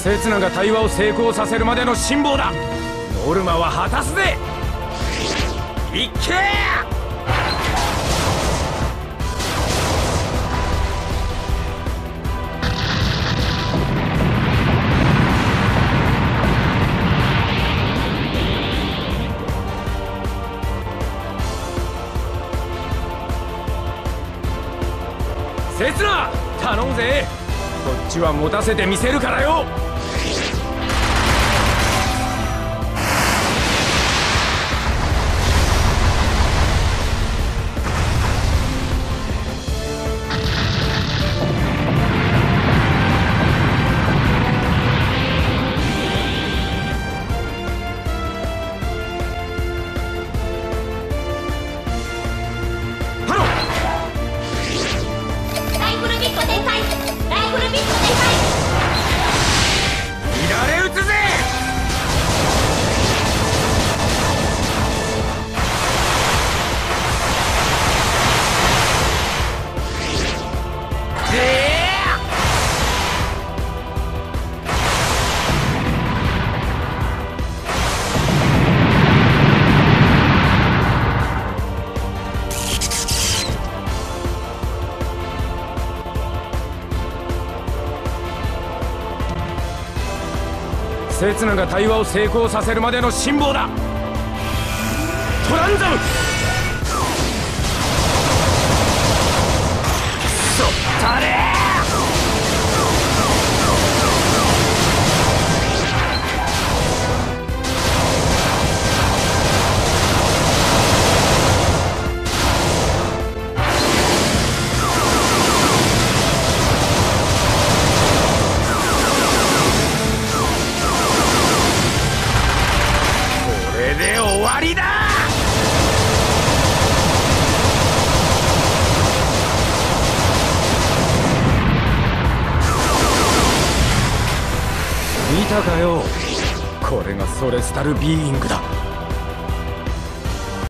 刹那が対話を成功させるまでの辛抱だ。ノルマは果たすぜ。いっけー。刹那、頼むぜ。こっちは持たせてみせるからよ。刹那が対話を成功させるまでの辛抱だ。トランザム。くそったれー。終わりだ。見たかよ。これがソレスタルビーイングだ。